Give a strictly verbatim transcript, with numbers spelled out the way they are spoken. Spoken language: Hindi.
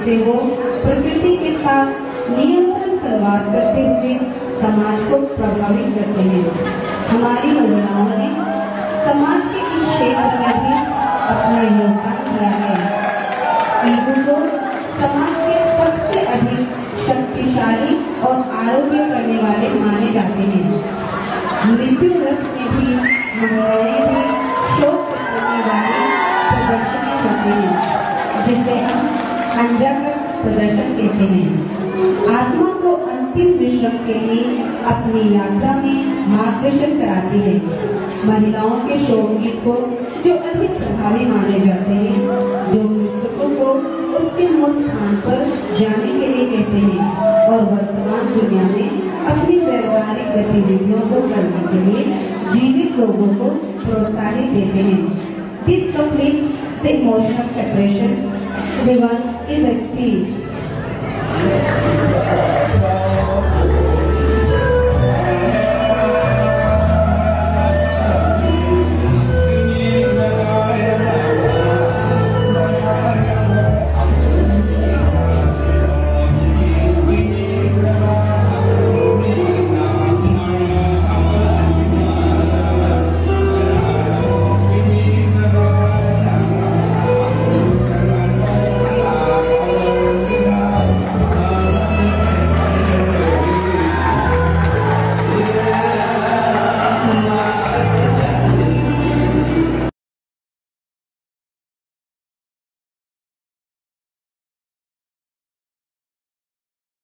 से वो प्रकृति के साथ नियंत्रण संवाद करते हुए समाज को प्रभावित करते हैं। हमारी महिलाओं ने समाज के इस क्षेत्र में भी अपना योगदान दिया है। ईदु को समाज के सबसे अधिक शक्तिशाली और आरोग्य करने वाले माने जाते हैं। मृत्यु रस में भी महिलाएं भी शोक करने वाली प्रदर्शनी होती हैं, जिसे हम अंजाकर प्रदर्शन कहते हैं। आत्मा को अंतिम विश्राम के लिए अपनी यात्रा में मार्गदर्शन कराती है। महिलाओं के शोक गीत को जो अधिक प्रभावी माने जाते हैं, जो मृतकों को उसके मूल स्थान पर जाने के लिए कहते हैं और वर्तमान दुनिया में अपनी व्यवहारिक गतिविधियों को करने के लिए जीवित लोगों को प्रोत्साहित देते हैं। This completes the emotional separation. Everyone is at peace.